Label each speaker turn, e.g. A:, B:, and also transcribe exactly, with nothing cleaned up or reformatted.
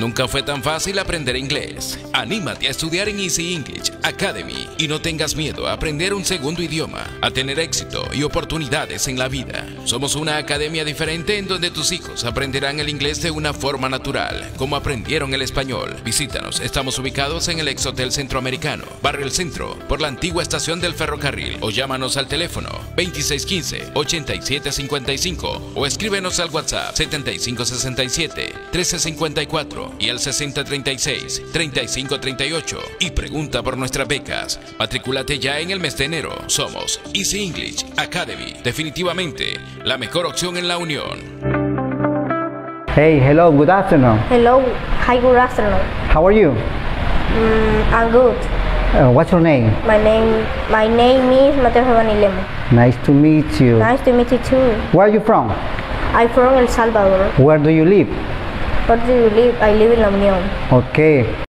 A: Nunca fue tan fácil aprender inglés. Anímate a estudiar en Easy English Academy y no tengas miedo a aprender un segundo idioma, a tener éxito y oportunidades en la vida. Somos una academia diferente en donde tus hijos aprenderán el inglés de una forma natural, como aprendieron el español. Visítanos, estamos ubicados en el Ex Hotel Centroamericano, Barrio El Centro, por la antigua estación del ferrocarril, o llámanos al teléfono veintiséis quince, ochenta y siete cincuenta y cinco o escríbenos al WhatsApp setenta y cinco sesenta y siete, trece cincuenta y cuatro y al sesenta treinta y seis, treinta y cinco treinta y ocho y pregunta por nuestras becas. Matricúlate ya en el mes de enero. Somos Easy English Academy, definitivamente la mejor opción en la Unión.
B: Hey, hello, good afternoon.
C: Hello, hi, good afternoon.
B: How are you?
C: Mm, I'm good.
B: Uh, what's your name?
C: My name, my name is Mateo Giovanni Lemo.
B: Nice to meet you.
C: Nice to meet you too.
B: Where are you from?
C: I'm from El Salvador.
B: Where do you live?
C: Where do you live? I live in La Unión.
B: Okay.